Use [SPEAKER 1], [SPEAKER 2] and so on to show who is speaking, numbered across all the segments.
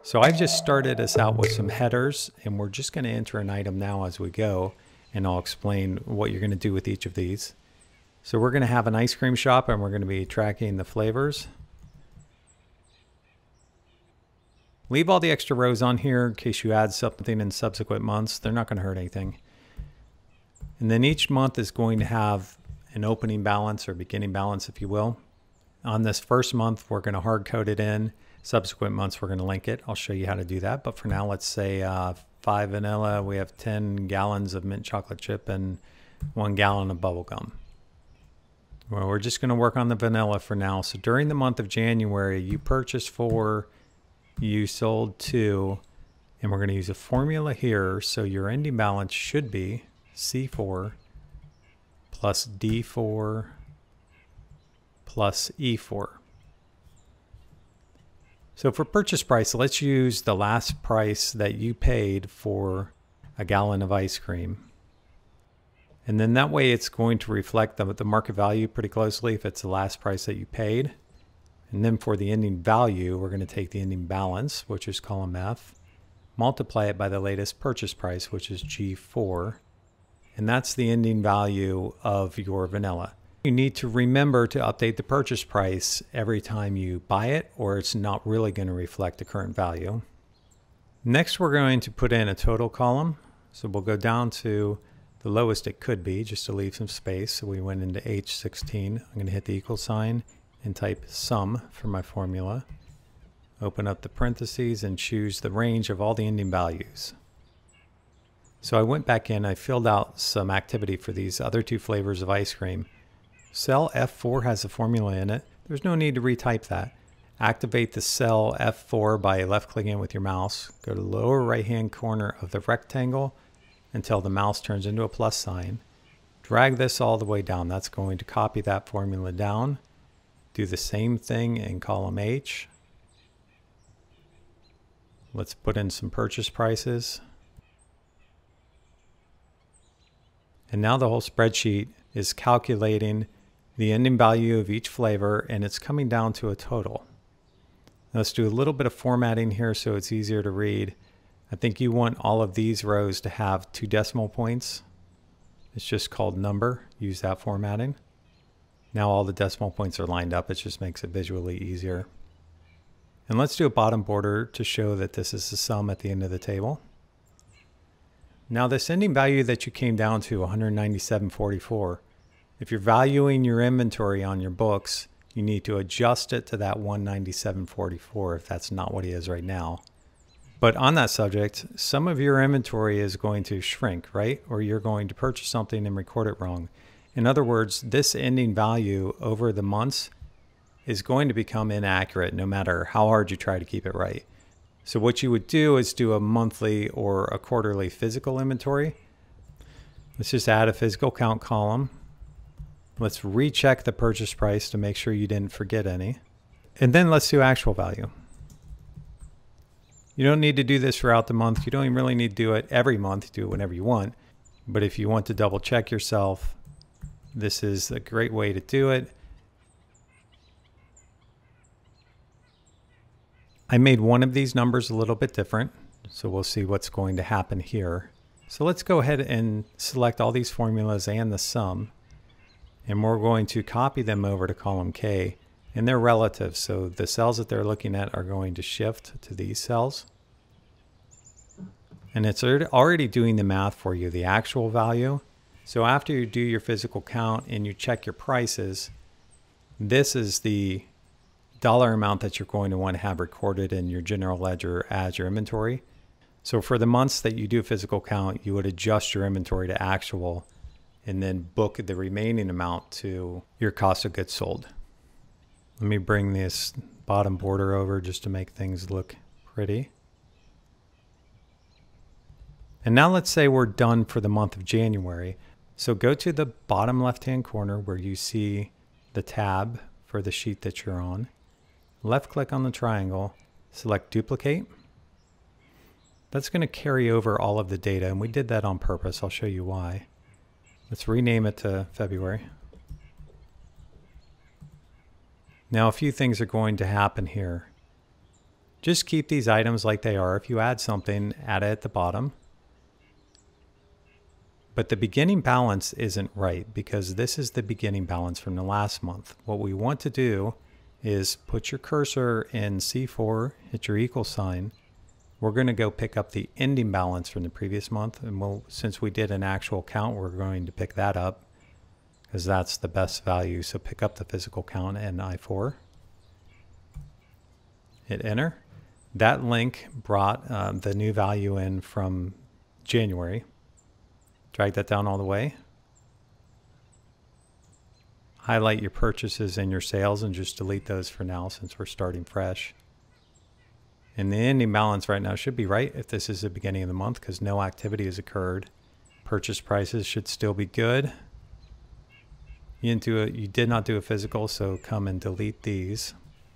[SPEAKER 1] So I've just started us out with some headers, and we're just going to enter an item now as we go, and I'll explain what you're going to do with each of these. So we're going to have an ice cream shop, and we're going to be tracking the flavors. Leave all the extra rows on here in case you add something in subsequent months. They're not going to hurt anything. And then each month is going to have an opening balance or beginning balance, if you will. On this first month, we're going to hard code it in. Subsequent months, we're going to link it. I'll show you how to do that. But for now, let's say 5 vanilla. We have 10 gallons of mint chocolate chip and 1 gallon of bubble gum. Well, we're just going to work on the vanilla for now. So during the month of January, you purchased 4, you sold 2, and we're going to use a formula here. So your ending balance should be C4 plus D4 plus E4. So for purchase price, let's use the last price that you paid for a gallon of ice cream. And then that way it's going to reflect the market value pretty closely if it's the last price that you paid. And then for the ending value, we're going to take the ending balance, which is column F, multiply it by the latest purchase price, which is G4. And that's the ending value of your vanilla. You need to remember to update the purchase price every time you buy it, or it's not really going to reflect the current value. Next, we're going to put in a total column. So we'll go down to the lowest it could be, just to leave some space. So we went into H16. I'm going to hit the equal sign and type sum for my formula. Open up the parentheses and choose the range of all the ending values. So I went back in, I filled out some activity for these other 2 flavors of ice cream. Cell F4 has a formula in it. There's no need to retype that. Activate the cell F4 by left-clicking with your mouse. Go to the lower right-hand corner of the rectangle until the mouse turns into a plus sign. Drag this all the way down. That's going to copy that formula down. Do the same thing in column H. Let's put in some purchase prices. And now the whole spreadsheet is calculating the ending value of each flavor, and it's coming down to a total. Now let's do a little bit of formatting here so it's easier to read. I think you want all of these rows to have 2 decimal points. It's just called number. Use that formatting. Now all the decimal points are lined up. It just makes it visually easier. And let's do a bottom border to show that this is the sum at the end of the table. Now this ending value that you came down to, 197.44, if you're valuing your inventory on your books, you need to adjust it to that 197.44 if that's not what it is right now. But on that subject, some of your inventory is going to shrink, right? Or you're going to purchase something and record it wrong. In other words, this ending value over the months is going to become inaccurate no matter how hard you try to keep it right. So what you would do is do a monthly or a quarterly physical inventory. Let's just add a physical count column. Let's recheck the purchase price to make sure you didn't forget any. And then let's do actual value. You don't need to do this throughout the month. You don't even really need to do it every month. Do it whenever you want. But if you want to double check yourself, this is a great way to do it. I made one of these numbers a little bit different, so we'll see what's going to happen here. So let's go ahead and select all these formulas and the sum, and we're going to copy them over to column K, and they're relative, so the cells that they're looking at are going to shift to these cells. And it's already doing the math for you, the actual value. So after you do your physical count and you check your prices, this is the dollar amount that you're going to want to have recorded in your general ledger as your inventory. So for the months that you do physical count, you would adjust your inventory to actual and then book the remaining amount to your cost of goods sold. Let me bring this bottom border over just to make things look pretty. And now let's say we're done for the month of January. So go to the bottom left-hand corner where you see the tab for the sheet that you're on. Left click on the triangle, select duplicate. That's going to carry over all of the data, and we did that on purpose. I'll show you why. Let's rename it to February. Now a few things are going to happen here. Just keep these items like they are. If you add something, add it at the bottom. But the beginning balance isn't right because this is the beginning balance from the last month. What we want to do is put your cursor in C4, hit your equal sign. We're going to go pick up the ending balance from the previous month. And since we did an actual count, we're going to pick that up because that's the best value. So pick up the physical count in I4. Hit enter. That link brought the new value in from January. Drag that down all the way. Highlight your purchases and your sales and just delete those for now since we're starting fresh. And the ending balance right now should be right if this is the beginning of the month because no activity has occurred. Purchase prices should still be good. You did not do a physical, so come and delete these.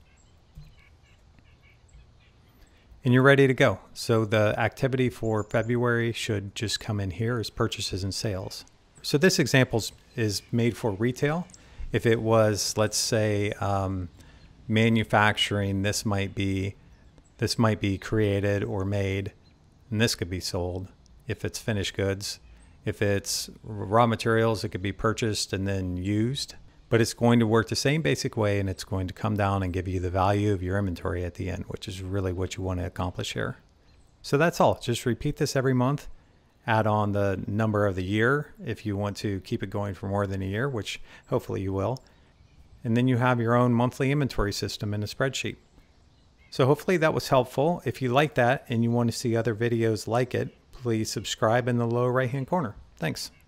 [SPEAKER 1] And you're ready to go. So the activity for February should just come in here as purchases and sales. So this example is made for retail. If it was, let's say, manufacturing, this might be created or made, and this could be sold if it's finished goods. If it's raw materials, it could be purchased and then used. But it's going to work the same basic way, and it's going to come down and give you the value of your inventory at the end, which is really what you want to accomplish here. So that's all. Just repeat this every month. Add on the number of the year if you want to keep it going for more than a year, which hopefully you will. And then you have your own monthly inventory system in a spreadsheet. So hopefully that was helpful. If you like that and you want to see other videos like it, please subscribe in the lower right-hand corner. Thanks.